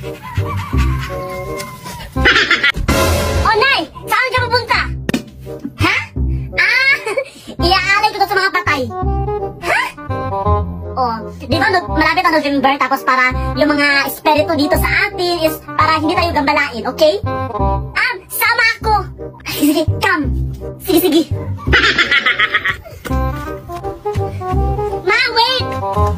Oh, Nay! Saan ka pupunta? Ha? Ah! Iaalay ko to sa mga patay. Ha? Oh, di ba malapit ang November, tapos para yung mga espiritu dito sa atin is para hindi tayo gambalain, okay? Sama ako! Sige, come! Sige, sige! Ma, wait!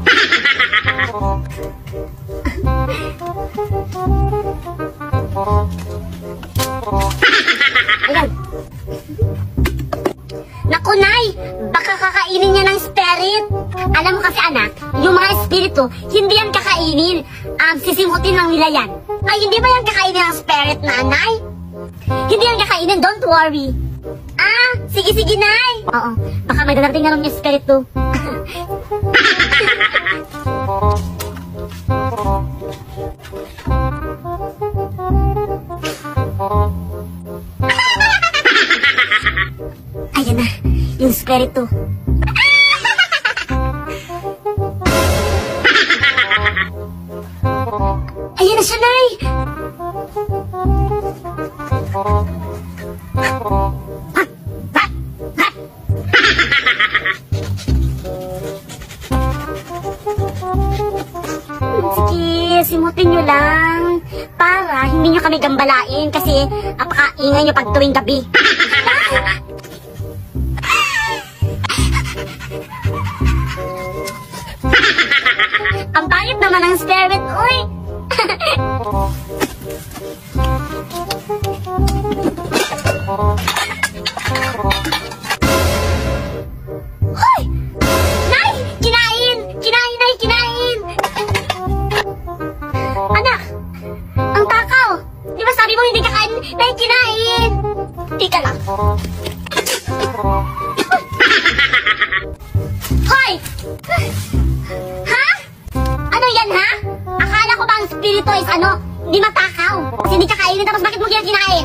Ayan. Naku, Nay! Baka kakainin niya ng spirit. Alam mo kasi, anak, yung mga espiritu, hindi yan kakainin. Sisimutin lang nila yan. Ay, hindi ba yan kakainin ng spirit, nanay? Hindi yan kakainin, don't worry. Sige, sige, Nay. Oo, baka may darating na rin yung espiritu. Ayan na, yung espiritu. Ayan na siya, Nay. Sige, simutin nyo lang. Para hindi nyo kami gambalain kasi apakaingay nyo pag tuwing gabi. Ang pangit naman ng spirit, uy! Hoy! Nay! Kinain! Kinain, Nay! Kinain! Anak! Ang takaw! Di ba sabi mo hindi kakain? Nay, kinain! Tika lang. Hoy! Ha? Ano yan, ha? Akala ko ba ang spirito is hindi matakaw? Kasi hindi kakainin, tapos bakit mo kinain?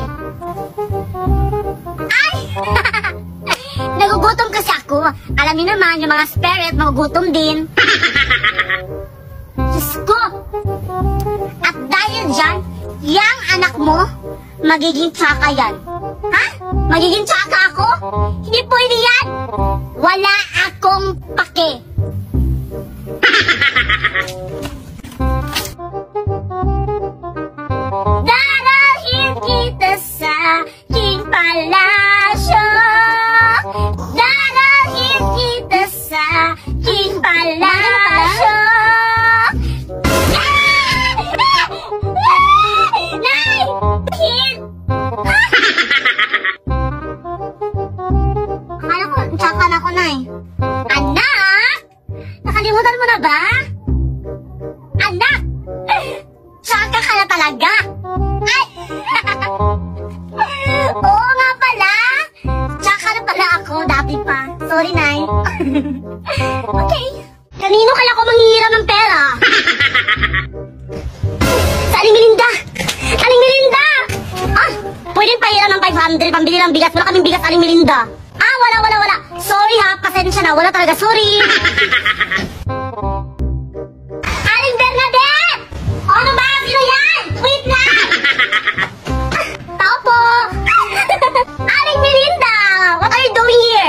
Ay! Nagugutom kasi ako. Alam niyo naman, yung mga spirit, magugutom din. Diyos ko! At dahil dyan, yang anak mo, magiging tsaka yan. Ha? Magiging tsaka ako? Hindi pwede yan! Wala akong pake. Darahin kita sa aking palasyo. Darahin kita sa aking palasyo. Nay! Hit! Akala ko, tsaka na ako, Nay. Anak! Nakalimutan mo na ba? Anak! Tsaka ka na talaga! Ay! Oo nga pala! Tsaka na pala ako dati pa. Sorry, Nay. Okay. Kanino kaya ako manghihiram ng pera? Sa Aling Melinda! Aling Melinda! Pwedeng pahiram ng 500 pambili ng bigas. Wala kaming bigas, Aling Melinda. Wala. Sorry ha, pasensya na. Wala talaga, sorry. Aling Bernadette! Ano ba? Sino yan? Wait lang! Tao po! Aling Melinda! What are you doing here?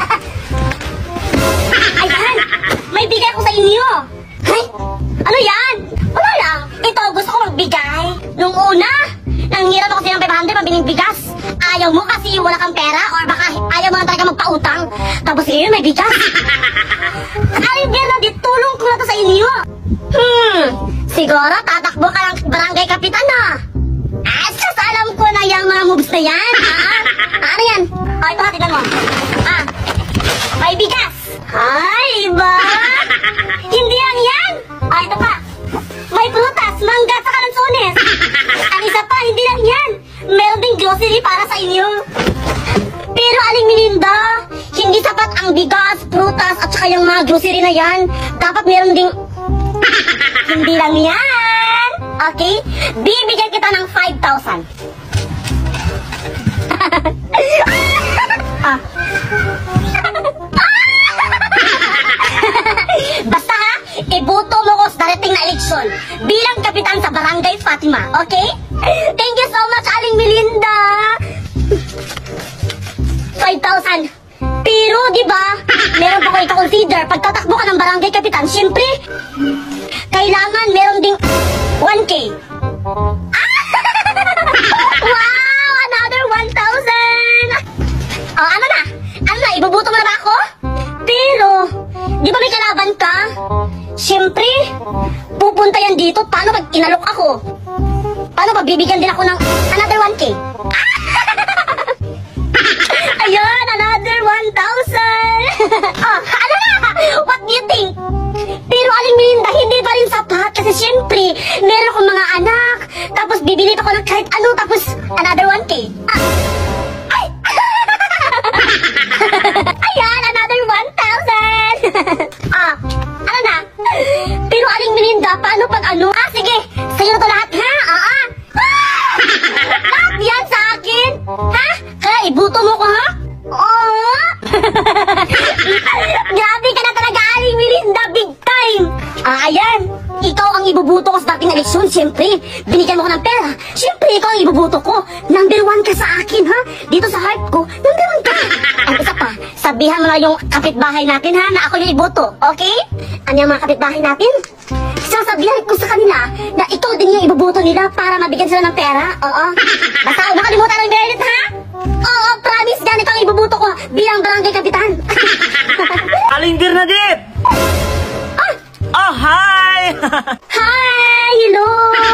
Ayan! May bigay ko sa inyo! Ay! Ano yan? Wala lang! Ito, gusto ko magbigay. Nung una, nanghiram ako sa'yo ng 500 pambiling bigas. Ayaw mo kasi wala kang pera or baka ayaw mo na talaga magpautang. Tapos ngayon may bigas. Aling Bernadette, tulong ko na to sa inyo. Siguro tatakbo ka ng barangay kapitan na. Asas, alam ko na yung mga moves na yan. Ano yan? Ito hatigan mo. May bigas. Ay, iba. Hindi lang yan. Ito pa. May prutas, mangga, sa kalansones. Ang isa pa, hindi lang yan. Meron ding grocery para sa inyo. Pero Aling Melinda, hindi sapat ang bigas, prutas, at saka yung mga grocery na yan. Dapat meron ding... Hindi lang yan. Okay? Bibigyan kita ng 5,000. Basta ha, ibuto mo ko sa darating na eleksyon bilang kapitan sa Barangay Fatima, okay? Thank you so much, Aling Melinda! 5,000. Pero, di ba, meron pa ko ika-consider, pag tatakbo ka ng barangay kapitan, syempre, kailangan meron ding 1K. Wow! Another 1,000! Oh, ano na? Ano na? Ibubuto mo na ba ako? Pero, di ba may kalaban ka? Syempre, pupunta yan dito. Paano pag inalok ako? Paano pag bibigyan din ako ng another 1K? Ayun, another 1,000! Oh, ano na? What do you think? Pero Aling Melinda, hindi pa rin sapat. Kasi syempre, meron akong mga anak. Tapos bibili pa ako ng kahit ano. Tapos another 1K. Ay! Ayan, another 1,000! Ano na? Pero Aling Melinda, paano pag ano? Sige, sa'yo na to lahat, ha? Lahat yan sa akin? Ha? Kaya ibuto mo ko, ha? Grabe ka na talaga, Aling Melinda, big time! Ayan, ikaw ang ibubuto ko sa dating eleksyon, siyempre. Binigyan mo ko ng pera, siyempre ikaw ang ibubuto ko. Number 1 ka sa akin, ha? Dito sa heart ko, number 1 ka. Ang isa pa, sabihan mo na yung kapitbahay natin, ha, na ako yung ibuto, okay? Ano yung mga kapitbahay natin? Sasabihan ko sa kanila na ikaw din yung ibubuto nila para mabigyan sila ng pera, oo? Basta huwag makalimutan ng Bernadette, ha? Oo, promise yan, ikaw ang ibubuto ko bilang barangay kapitan. Aling Bernadette! Oh, hi! Hi! Hello!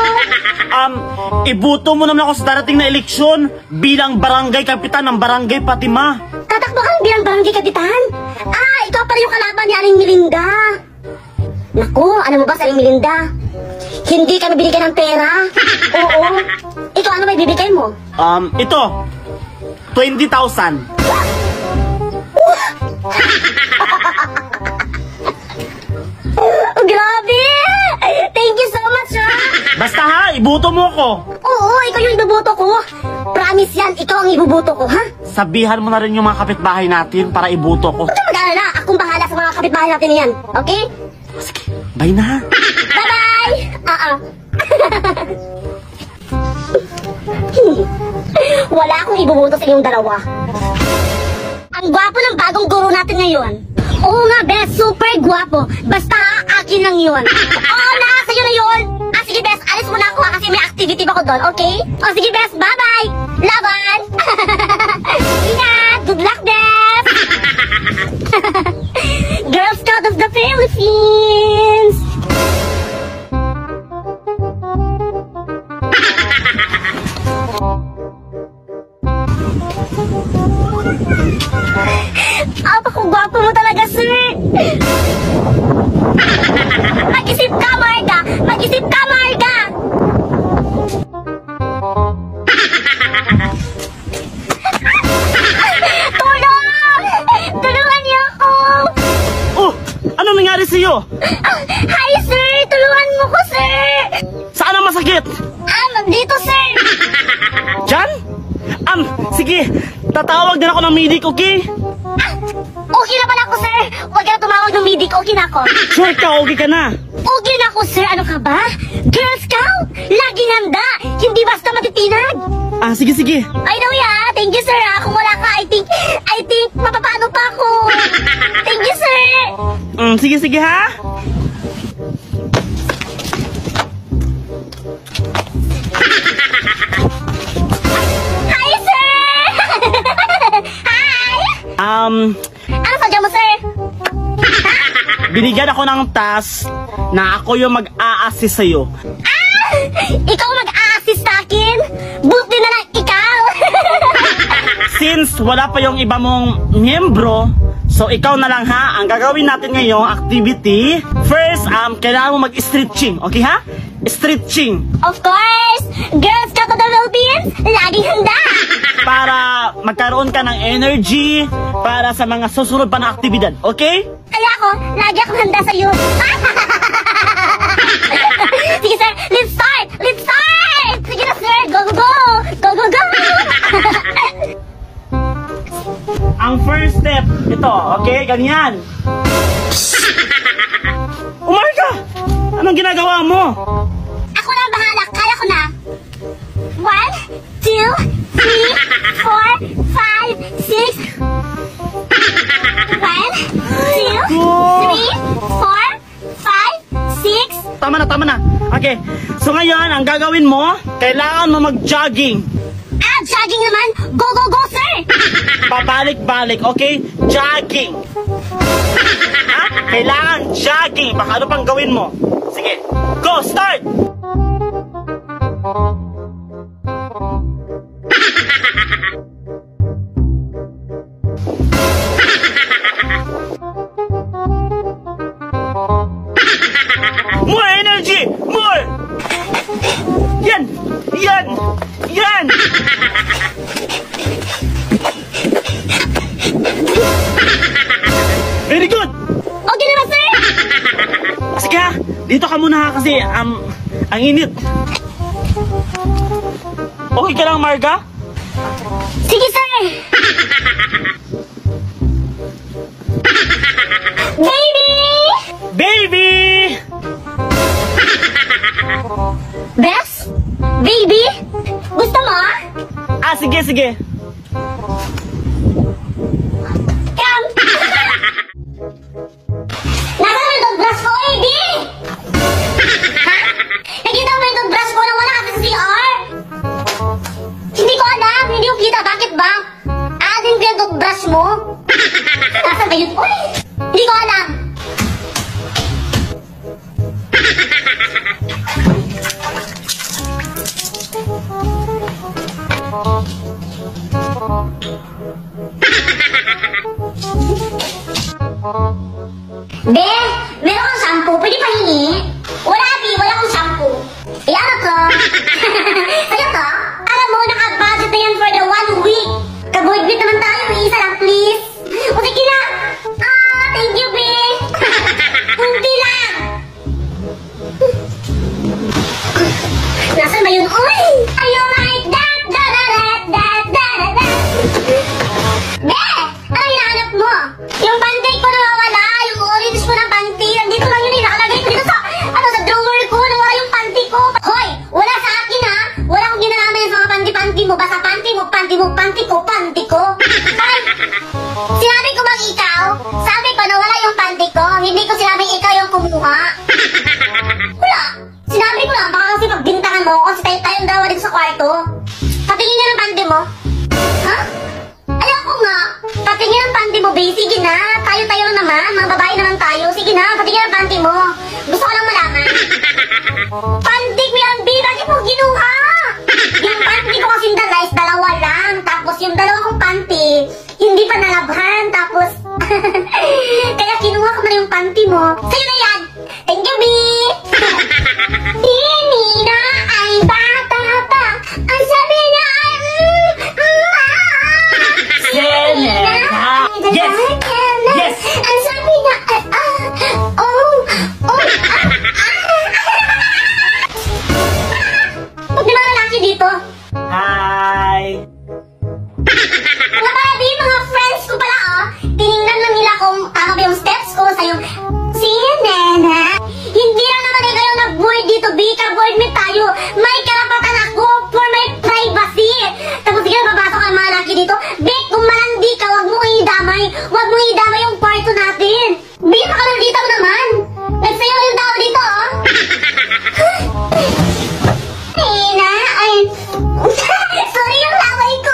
Ibuto mo naman ako sa darating na eleksyon bilang barangay kapitan ng Barangay Fatima. Tatakbo ka bilang barangay kapitan? Ikaw pa rin yung kalaban ni Aling Melinda. Naku, alam mo ba sa Aling Melinda? Hindi kami binigyan ng pera. Oo. Ikaw, ano may bibigay mo? Ito. 20,000. Grabe! Thank you so much, ha? Basta ha, ibuto mo ko. Oo, ikaw yung ibubuto ko. Promise yan, ikaw ang ibubuto ko, ha? Sabihan mo na rin yung mga kapitbahay natin para ibuto ko. Huwag ka mag-alala, akong bahala sa mga kapitbahay natin yan, okay? Sige, bye na ha. Bye-bye! Wala akong ibubuto sa inyong dalawa. Ang gwapo ng bagong guro natin ngayon. Oo nga, best, super gwapo. Basta akin lang yun. Oo na, sa'yo na yun. Sige, best, alis muna ako kasi may activity pa ko doon, okay? Sige, best, bye-bye! Laban! Ingat! Good luck, best! Girl Scout of the Philippines! Apakagwapo mo talaga, sir! Mag-isip ka, Marga! Mag-isip ka, Marga! Tulong! Tulungan niyo ako! Oh, ano nangyari sa'yo? Hi, sir! Tulungan mo ko, sir! Saan ang masakit? Dito, sir! Diyan? Sige, tatawag din ako ng medic, okay? Okay na pala ako, sir! Huwag ka na tumawag ng medic, okay na ako. Sure ka, okay ka na. Okay na ako, sir! Ano ka ba? Girl Scout! Laging handa! Hindi basta matitinag! Sige, sige. I know, yeah! Thank you, sir! Kung wala ka, I think, mapapano pa ako! Thank you, sir! Sige, sige ha? Hi, sir! Hi! Ano sadya mo, sir? binigyan ako ng task na ako yung mag-a-assist sa'yo. Ikaw mag-a-assist sa akin? Buti na lang ikaw! Since wala pa yung iba mong miyembro, so ikaw na lang ha, ang gagawin natin ngayong activity. First, kailangan mo mag-stretching, okay ha? Stretching. Of course! Girl Scout of the Philippines, laging handa! Para magkaroon ka ng energy para sa mga susunod pa na aktibidad, okay? Kaya ako, lagi akong handa sa'yo. Sige sir, let's start! Let's start! Sige na sir, go go go! Go go go! Ang first step, ito, okay? Ganyan. Umarga! Ano Anong ginagawa mo? Ako na ang bahala. Kaya ko na. 1, 2, 3, 4, 5, 6. 1, 2, 3, 4, 5, 6. Tama na. Okay. So ngayon, ang gagawin mo, kailangan mo mag-jogging. Jogging naman. Go, go, go, sir. Pabalik-balik, okay? Jogging. Ha? Kailangan jogging. Baka ano pang gawin mo? Sige. Go, start! More energy! More! Yan! Very good! Okay na ba, sir? Sige ha, dito ka muna ha kasi ang init. Okay ka lang, Marga? Sige, sir. Baby! Bes? Baby? Gusto mo? Sige. Come! Nasaan mo yung toothbrush ko, baby? Ha? Nakita mo yung toothbrush ko na wala kasi sa CR? Hindi ko alam. Hindi ko kita. Bakit ba? Din ko yung toothbrush mo? Nasaan ba yun? Uy! Hindi ko alam. Be, meron kang shampoo. Pwede pahingi? Wala, Bi. Wala akong shampoo. Ano to? Sa'yo to? Alam mo, naka-budget na yan for the 1 week. Ka-boydbit naman tayo. Isa lang, please. O, sige na. Thank you, Be. Kunti lang. Nasaan ba yun? Uy! Ayaw like that. Be! Ano hinahanap mo? Yung panty ko nawawala. Yung orange ko na panty. Nandito lang yun. Nakalagay ko dito sa drawer ko. Nawala yung panty ko. Hoy! Wala sa akin ha. Wala akong ginalaman sa mga panty mo. Basta panty ko. Ay! Sinabi ko bang ikaw? Sabi ko nawala yung panty ko. Hindi ko sinabing ikaw yung kumuha. Wala. Sinabi ko lang. Baka kasi pagbintangan mo. Kasi tayong dalawa dito sa kwarto. Patingin niya ng panty mo. Ha? Ayoko nga. Patingin ang panty mo, babe. Sige na. Tayo lang naman. Mga babae naman tayo. Sige na. Patingin ang panty mo. Gusto ko lang malaman. Panty ko yan, babe. Bakit mo ginuha? Yung panty ko kasing dala is 2 lang. Tapos yung 2 kong panty, hindi pa nalabhan. Tapos, kaya kinuha ko na yung panty mo. Sa'yo na yan. Thank you, babe. Hindi na ay bata pa. Ang sabi na ay Yes! Ang sabi na Huwag di mga lalaki dito. Hi! Mga babi, mga friends ko pala tinignan lang nila kung tama ba yung steps ko sa yung CNN. Hindi lang naman kayo nag-board dito, Bika. Board me tayo. May karapatan ako for my privacy. Tapos sige, babasok ang mga lalaki dito. Bik, kung malandi ka, wag mo idamay. Wag mo idamay yung kwarto natin. Bik, makalaldita mo naman. Nagsayaw yung tao dito, Sorry yung laway ko.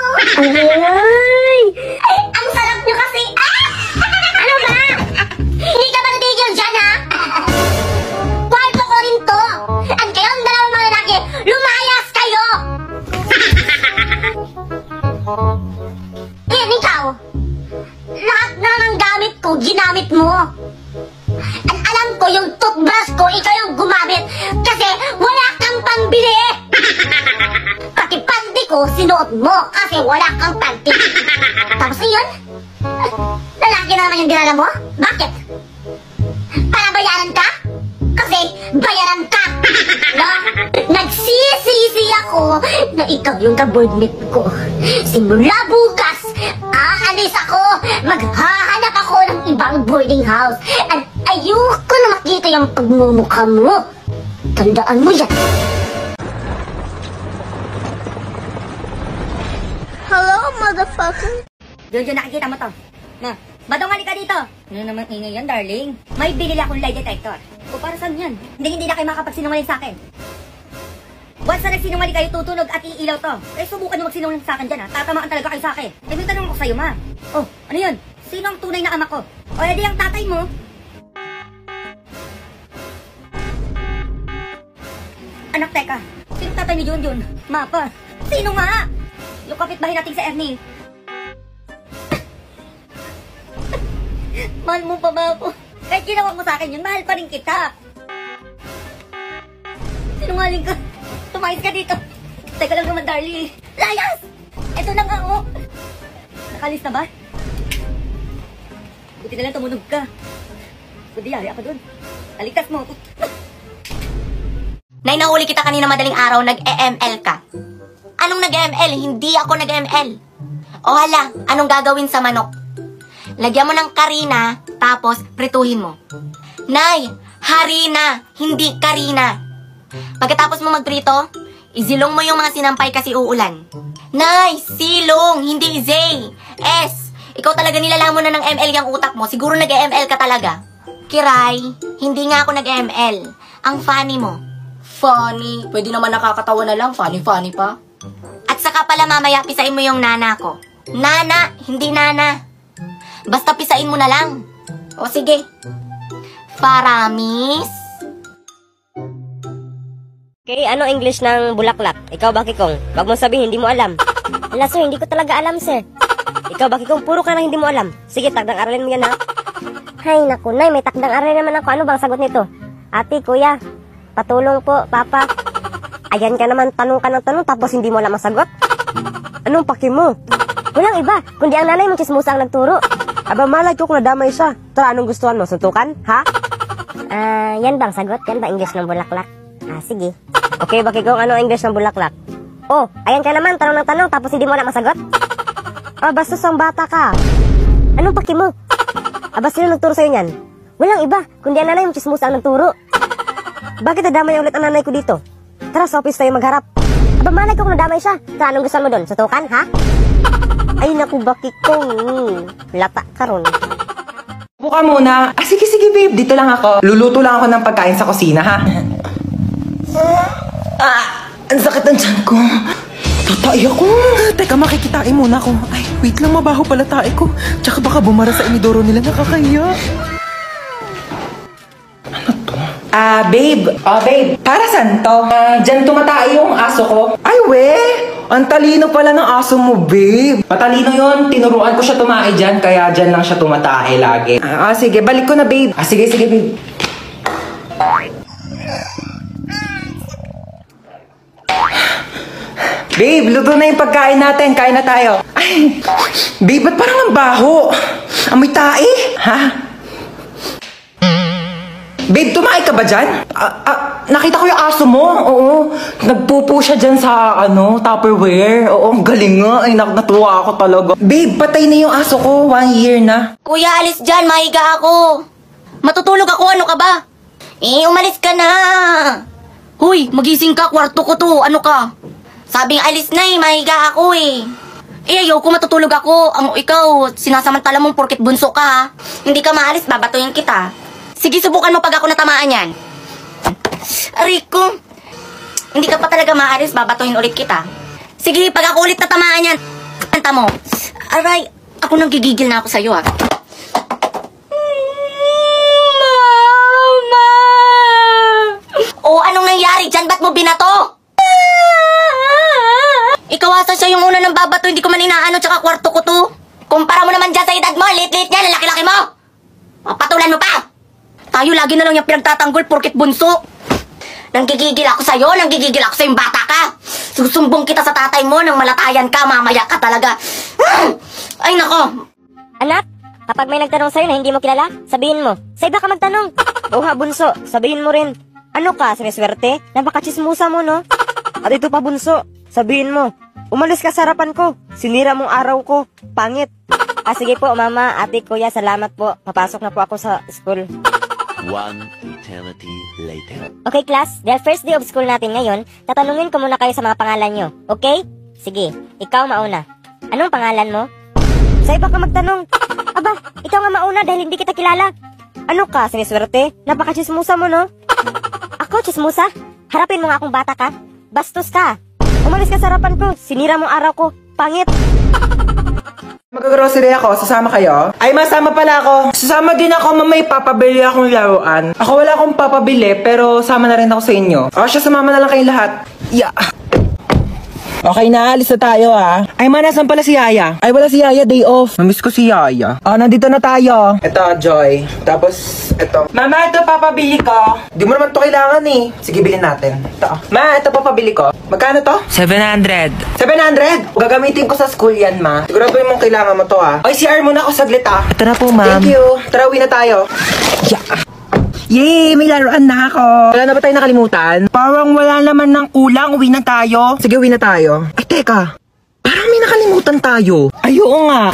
Ay, ang sarap nyo kasi. Ano ba? Hindi ka ba natigil dyan, ha? Kwarto ko rin to. At kayong dalawang mga lalaki, lumayas kayo. Yan, ikaw. Lahat na ng gamit ko, ginamit mo. At alam ko yung toothbrush ko, ikaw yung gumamit. Kasi wala kang pambili. Pati panty ko, sinuot mo kasi wala kang panty. Tapos yun, lalaki na naman yung dinala mo? Bakit? Para bayaran ka? Kasi bayaran ka. No? Nagsisisi ako na ikaw yung ka-boardmate ko. Simula bukas, aalis ako. Maghahanap ako ng ibang boarding house. At ayoko na makita yung pagmumukha mo. Tandaan mo yan. Hello, motherfucker. Jojo, nakikita mo to. Na, badong ka dito. Ano naman ingay yan, darling? May binili akong lie detector. O para saan yan? Hindi na kayo makapagsinungaling sa akin. Once na nagsinungaling kayo, tutunog at iilaw to. Eh, subukan nyo magsinungaling sa akin dyan, ha? Tatamaan talaga kayo sa akin. Eh, may tanong ko sa'yo, ma. Oh, ano yun? Sino ang tunay na ama ko? O, edi ang tatay mo. Anak, teka. Sino tatay ni Junjun? Ma pa. Sino nga? Yung kapitbahay natin sa Ernie. Mahal mo pa ba ako? Kahit ginawa mo sa akin yun, mahal pa rin kita. Sinungaling ka. Tumayos ka dito. Teka lang naman, darling. Layas! Ito na nga, oh. Nakalis na ba? Buti na lang tumunog ka. Kundi yari ako dun. Taligtas mo. Nay, nahuli kita kanina madaling araw, nag-EML ka. Anong nag-EML? Hindi ako nag-EML. O hala, anong gagawin sa manok? Lagyan mo ng karina, tapos prituhin mo. Nay, harina, hindi karina. Pagkatapos mo magprito, izilong mo yung mga sinampay kasi uulan. Nay, silong, hindi zay. S, ikaw talaga nilalamon na ng ML yung utak mo. Siguro nag-ML ka talaga. Kiray, hindi nga ako nag-ML. Ang funny mo. Funny? Pwede naman nakakatawa na lang. Funny pa. At saka pala mamaya, pisain mo yung nana ko. Nana, hindi nana. Basta pisain mo na lang. O sige. Paramis. Okay, ano English ng bulaklak? Ikaw ba, Kikong? Wag mo sabihin, hindi mo alam. Ala, sir, hindi ko talaga alam, sir. Ikaw ba, Kikong? Puro ka na hindi mo alam. Sige, takdang aralin mo yan, ha? Hay, naku, Nay, may takdang aralin naman ako. Ano bang sagot nito? Ate, kuya, patulong po, papa. Ayan ka naman, tanong ka ng tanong, tapos hindi mo alam ang sagot? Anong paki mo? Walang iba, kundi ang nanay mo chismosa ang nagturo. Aba, malay ko kung nadamay siya. Tara, anong gustuhan mo? Suntukan, ha? Yan bang sagot? Yan ba English ng bulaklak? Sige. Okay, bakit kung ano English ng bulaklak? Oh, ayan ka naman, tanong ng tanong, tapos hindi mo alam ang sagot? Bastos ang bata ka. Anong paki mo? Sino nagturo sa'yo niyan? Walang iba, kundi ang nanay mo chismosa ang nagturo. Bakit nadamay ulit ang nanay ko dito? Tara, sa office tayo magharap. Malay ko kung nadamay siya. Tara, anong gusto mo doon? Sutukan, ha? Ay, naku, bakit kong lata ka ron. Buka muna. Sige, babe. Dito lang ako. Luluto lang ako ng pagkain sa kusina, ha? Ang sakit ng tiyan ko. Tatay ako. Teka, makikitain muna ako. Ay, wait lang, mabaho pala tae ko. Tsaka baka bumara sa inidoro nila, nakakahiya. Ano to? Babe. Babe. Para saan to? Diyan tumatae yung aso ko. Ay, we! Ang talino pala ng aso mo, babe. Matalino yon. Tinuruan ko siya tumae dyan, kaya dyan lang siya tumatae lagi. Sige. Balik ko na, babe. Sige, babe. Babe, luto na yung pagkain natin. Kain na tayo. Ay, babe, ba't parang ang baho? Amoy tae? Ha? Babe, tumae ka ba dyan? Nakita ko yung aso mo. Oo. Nagpupo siya dyan sa, Tupperware. Oo, ang galing nga. Ay, natuwa ako talaga. Babe, patay na yung aso ko. 1 year na. Kuya, alis dyan. Mahiga ako. Matutulog ako. Ano ka ba? Umalis ka na. Huy, magising ka. Kwarto ko to. Ano ka? Sabing alis na mahiga ako ayaw ko matutulog ako. Ikaw, sinasamantala mong porket bunso ka ha. Hindi ka maalis, babatuin kita. Sige, subukan mo pag ako natamaan yan. Rico, hindi ka pa talaga maalis, babatuin ulit kita. Sige, pag ako ulit natamaan yan, kanta mo. Aray, ako nang gigigil na ako sa'yo ha. Mama! O, anong nangyari dyan? Ba't mo binato? Ikaw asa siya yung una ng babato, hindi ko man inaano, tsaka kwarto ko to. Kumpara mo naman dyan sa edad mo, lit-lit niya, lalaki-laki mo. Patulan mo pa. Tayo lagi na lang yung pinagtatanggol porkit bunso. Nanggigigil ako sa'yo, nanggigigil ako sa'yong bata ka. Susumbong kita sa tatay mo nang malatayan ka, mamaya ka talaga. Ay nako. Anak, kapag may nagtanong sa'yo na hindi mo kilala, sabihin mo, sa iba ka magtanong. Oha, bunso, sabihin mo rin, ano ka, siniswerte? Napakachismusa mo, no? At ito pa, bunso, sabihin mo, umalis ka sa harapan ko, sinira mong araw ko, pangit. Sige po, mama, ate, kuya, salamat po. Papasok na po ako sa school. One eternity later. Okay, class, dahil first day of school natin ngayon, tatanungin ko muna kayo sa mga pangalan nyo. Okay? Sige, ikaw mauna. Anong pangalan mo? Sa iba ka magtanong. Aba, ikaw nga mauna dahil hindi kita kilala. Ano ka, siniswerte? Napaka-chismusa mo, no? Ako, chismusa? Harapin mo nga akong bata ka. Bastos ka. Umalis ka sa harapan ko. Sinira mo araw ko. Pangit. Mag-grocery ako, sasama kayo? Ay, masama pala ako. Sasama din ako, mamay papabili akong laruan. Ako wala akong papabili, pero sama na rin ako sa inyo. O siya, sumama na lang kayong lahat. Yeah. Okay na, alis na tayo Ay, nasan pala si Yaya? Ay, wala si Yaya, day off. Namiss ko si Yaya. Nandito na tayo. Ito, Joy. Tapos, ito. Mama, ito papabili ko. Di mo naman to kailangan eh. Sige, bilhin natin. Ito. Ma, ito papabili ko. Magkano to? 700. 700? Gagamitin ko sa school yan, ma. Sigurado mong kailangan mo to Oy, CR muna ako saglit Ito na po, ma'am. Thank you. Tara, uwi na tayo. Yeah. Yay! May laruan na ako! Wala na ba tayo nakalimutan? Parang wala naman ng kulang. Uwi na tayo. Sige, uwi na tayo. Ay, teka. Parang may nakalimutan tayo. Ay, oo nga.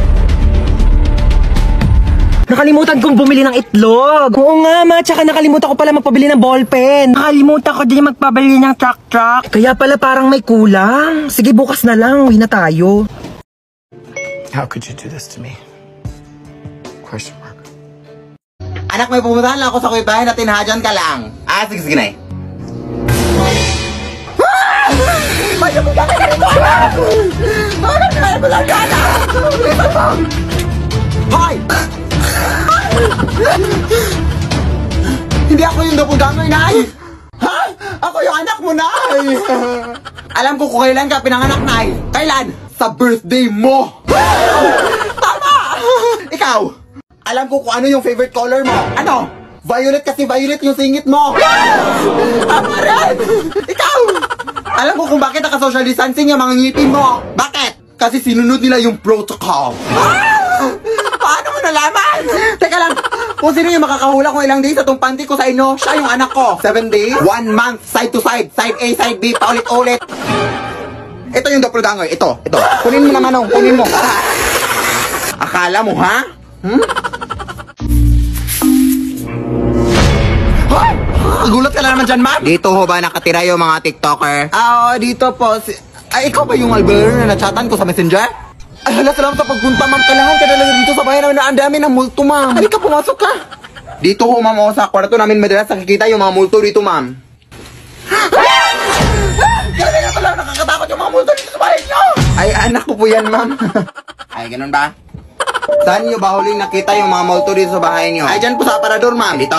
Nakalimutan kong bumili ng itlog. Oo nga, ma. Tsaka nakalimutan ko pala magpabili ng ballpen. Nakalimutan ko din magpabili ng truck. Kaya pala parang may kulang. Sige, bukas na lang. Uwi na tayo. How could you do this to me? Question mark. Anak, may pumuntahan lang ako sa kuya bahay na tinahadyan ka lang. Sige, sige na Hoy! Hindi ako yung doppelganger, Nay! Ha? Ako yung anak mo, Nay! Alam ko kung kailan ka pinanganak, Nay. Kailan? Sa birthday mo! Tama! Ikaw! Alam ko kung ano yung favorite color mo. Ano? Violet, kasi violet yung singit mo. Tama rin! Ikaw! Alam ko kung bakit naka-social distancing yung mga ngipin mo. Bakit? Kasi sinunod nila yung protocol. Paano mo nalaman? Teka lang, kung sino yung makakahula kung ilang days atong panty ko sa inyo, siya yung anak ko. 7 days, 1 month, side to side, side A, side B, paulit-ulit. Ito yung doppelganger, ito. Kunin mo naman, kunin mo. Akala mo, ha? Gulat ka na naman dyan, ma'am. Dito ho ba nakatira yung mga TikToker? Dito po. Ay, ikaw ba yung albero na nachatan ko sa messenger? Ay, hala, salamat sa pagpunta, ma'am. Kailangan ka na lang dito sa bahay namin na ang dami ng multo, ma'am. Halika, pumasok ka. Dito ho, ma'am, sa kwarto namin madalas nakikita yung mga multo dito, ma'am. Grabe na pala, nakakatakot yung mga multo dito sa bahay niyo. Ay, anak ko po yan, ma'am. Ay, ganun ba? Saan niyo ba huling nakita yung mga multo dito sa bahay niyo? Ay, dyan po sa aparador, ma'am. Dito?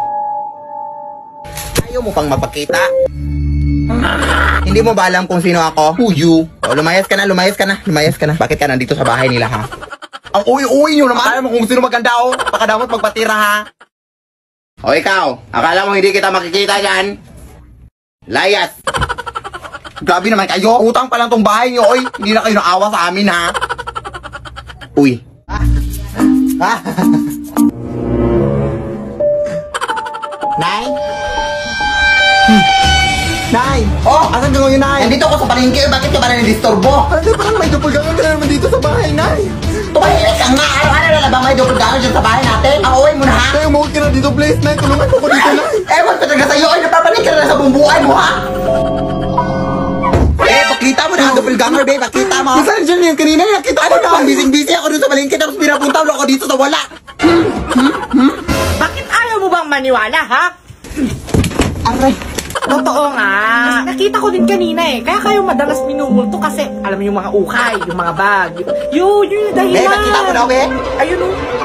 Ayaw mo pang mapakita? Hindi mo ba alam kung sino ako? Who you? Lumayas ka na. Bakit ka nandito sa bahay nila, ha? Ang uwi-uwi nyo naman. Akala mo kung sino maganda, Pakadamot magpatira, ha? O ikaw, akala mo hindi kita makikita dyan? Layas! Grabe naman kayo. Utang pa lang tong bahay nyo, Hindi na kayo naawa sa amin, ha? Uy. Nay? Nay! Asan ka ngayon, Nay? Nandito ako sa palengke. Bakit ka ba na nadisturbo? Parang may doppelganger ka na naman dito sa bahay, Nay. Tumahimik ka nga. Araw-araw na lang ba may doppelganger dyan sa bahay natin? Uwi mo na, ha? Nay, umuwi ka na dito, please, Nay. Tulungan mo ko dito, Nay. Ewan ko talaga sa'yo. Napapanik ka na sa bumbuhay mo, ha? Pakita mo na ang doppelganger, babe. Pakita mo. Saan dyan yung kanina? Nakita ko na. Busy ako dito sa palengke. Tapos pinapunta mo ako dito sa wala. Bakit ayaw mo bang maniwala, ha? Aray. Totoo nga. Nakita ko din kanina Kaya kayo madalas minumulto kasi alam mo yung mga ukay, yung mga bag. Yun yung dahilan. Nakita mo na, okay? Ayun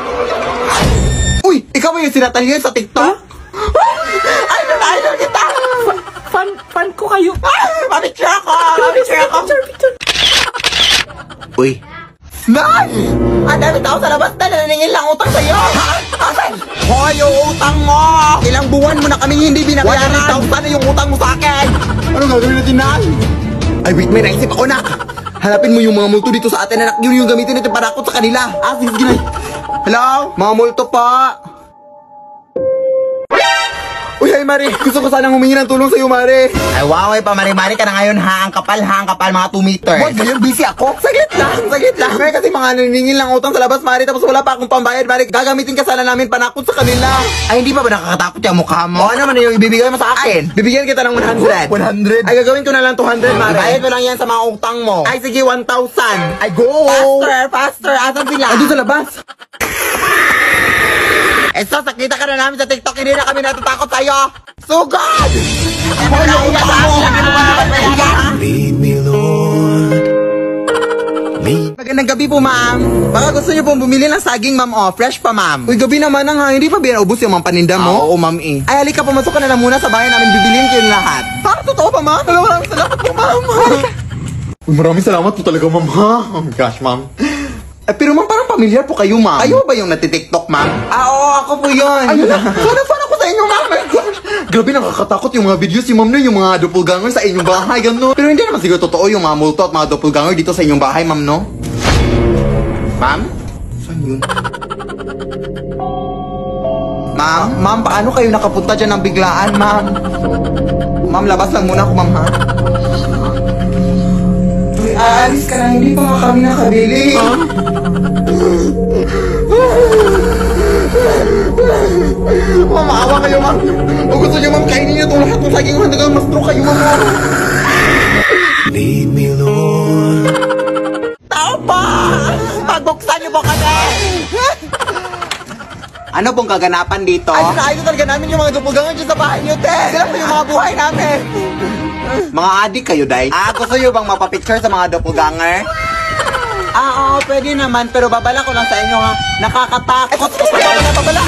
Uy, ikaw ba yung sinatalihan sa TikTok? Idol kita! Fan ko kayo. Mapicture ako! Picture. Uy. Nay! Ang dami tao sa labas na naningil lang utang sa'yo! Asan? Hoy, yung utang mo! Ilang buwan mo na kaming hindi binabayaran! 100,000 na yung utang mo sa akin! Anong gagawin natin, Nay? Ay, wait, may naisip ako, nak! Hanapin mo yung mga multo dito sa atin, anak. Yun yung gamitin natin para akot sa kanila. Sige, Nay. Hello? Mga multo pa! Uy, ay Mari, gusto ko sanang humingi ng tulong sa'yo, Mari. Ay, wow, ay pa, Mari ka na ngayon, ha? Ang kapal, mga 2 meters. Wag, ngayon, busy ako. Saglit lang. May kasi mga naningil lang utang sa labas, Mari, tapos wala pa akong pambayad, Mari. Gagamitin ka sana namin panakot sa kanila. Ay, hindi pa ba nakakatakot yung mukha mo? Ano naman yung ibibigay mo sa akin? Ay, bibigyan kita ng 100. 100? Ay, gagawin ko na lang 200, Mari. Bayad mo lang yan sa mga utang mo. Ay, sige, 1,000. Ay, go! Faster. Asan sila? Ay, doon sa labas. Esto, sakita ka na namin sa TikTok, hindi na kami natatakot sa'yo. Sugod! Lead me, Lord. Lead. Magandang gabi po, ma'am. Baka gusto niyo pong bumili ng saging, ma'am, oh. Fresh pa, ma'am. Uy, gabi naman ha. Hindi pa binaubos yung mga paninda mo? Oo, ma'am, eh. Ay, halika, pumasok ka na lang muna sa bahay namin. Bibiliin ko yung lahat. Totoo pa, ma'am? Maraming salamat po, ma'am. Uy, maraming salamat po talaga, ma'am, ha? Oh my gosh, ma'am. Pero ma'am, parang pamilyar po kayo, ma'am. Kayo ba yung nati-TikTok, ma'am? Oo, ako po yun. Ayun na, fan ako sa inyo, ma'am. My gosh. Grabe, nakakatakot yung mga videos, yung ma'am na yung mga doppelganger sa inyong bahay, gano'n. Pero hindi naman siguro totoo yung mga multo at mga doppelganger dito sa inyong bahay, ma'am, no? Ma'am? Saan yun? Ma'am, paano kayo nakapunta dyan ng biglaan, ma'am? Ma'am, labas lang muna ako, ma'am, ha? Alis ka na, hindi pa nga kami nakabili. Ma'am, maawa kayo, ma'am. O gusto niyo, ma'am, kainin niyo itong lahat ng saging hanggang mas-stroke kayo, ma'am. Lead me, Lord. Tao pa! Pagbuksan niyo po kami! Ano pong kaganapan dito? Ay, sinaayos talaga namin yung mga dupugangan dyan sa bahay niyo, te! Sila po yung mga buhay namin! Mga adik kayo, Day? Gusto niyo bang mapapicture sa mga doppelganger? Oo, pwede naman, pero babala ko lang sa inyo, ha? Nakakatakot! Babala!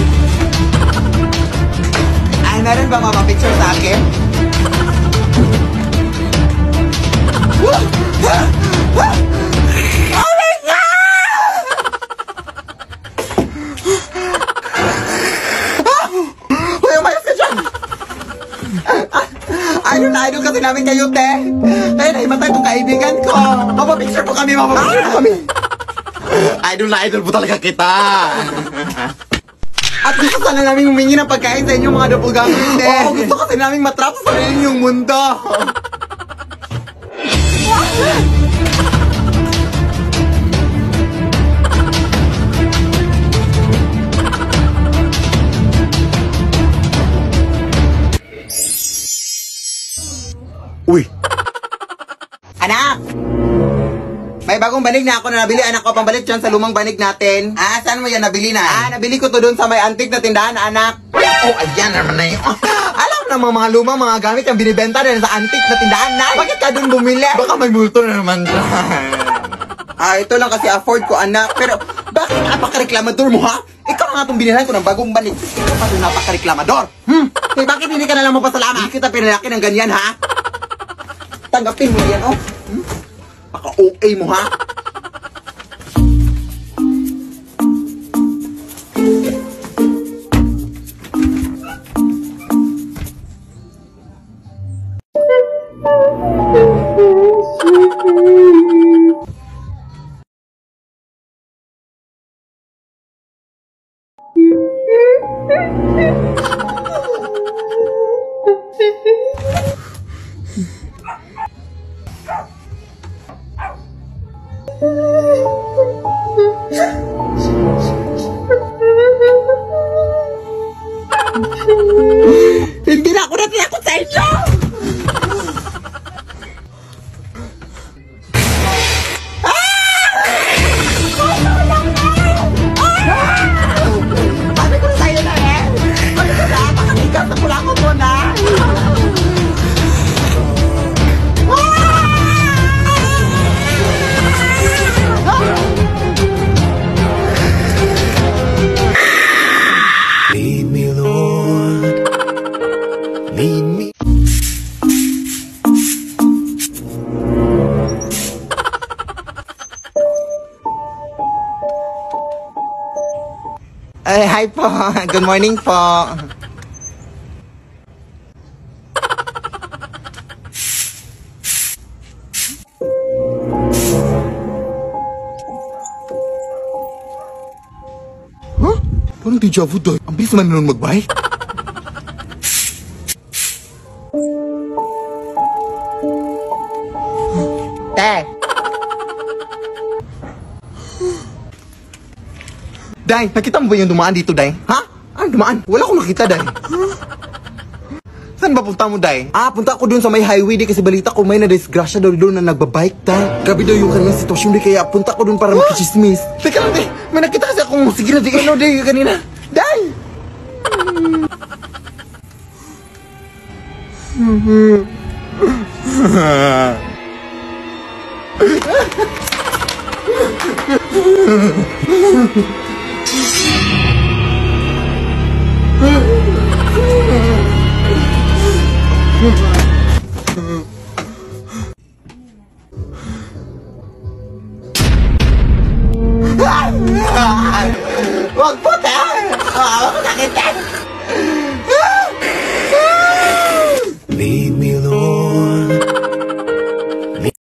Ay, meron bang mapapicture sa akin? Oh my God! Uy, umayos ka dyan! Idol kasi namin kayo, te. Ay, naimatay itong kaibigan ko. Mapapicture po kami. Idol po talaga kita. At gusto sana namin humingi ng pagkain sa inyo, mga doppelganger, te. Oo, gusto kasi namin matrap sa sarili yung mundo. Uy! Anak! May bagong banig na ako na nabili. Anak ko, pambalik dyan sa lumang banig natin. Saan mo yan nabili na? Nabili ko to doon sa may antik na tindahan, anak. Oh, ayan naman na yun. Alam na mga lumang mga gamit yung binibenta na sa antik na tindahan na. Bakit ka doon bumili? Baka may multo na naman dyan. Ito lang kasi afford ko, anak. Pero, bakit napaka-reklamador mo, ha? Ikaw nga itong binilhan ko ng bagong banig. Ikaw pa doon napaka-reklamador. Bakit hindi ka na lang mapasalamat? Hindi kita pinalaki ng ganyan, ha? Tanggapin mo yan, oh. Paka-OA mo, ha? Hindi na ako natinakot sa inyo! Sabi ko na sa'yo na eh! Sabi ko na, makatigas na kulakot mo na! Lead me, Lord. Lead me. Hi po. Good morning po. Huh? Parang deja vu, Doy. Ang bilis naman nun mag-bike. Te. Day, nakita mo ba yung dumaan dito, Day? Ha? Ano dumaan? Wala akong nakita, Day. Saan ba punta mo, Day? Punta ako dun sa may highway, Day, kasi balita ko may na-disgrasya daw doon na nagbabike, Day. Grabe daw yung kanyang sitwasyon, Day, kaya punta ko dun para makichismis. Teka lang, Day. May nakita kasi akong sige na, Day, ano, Day, kanina. Day! Wag po, Day! Sakit, Day!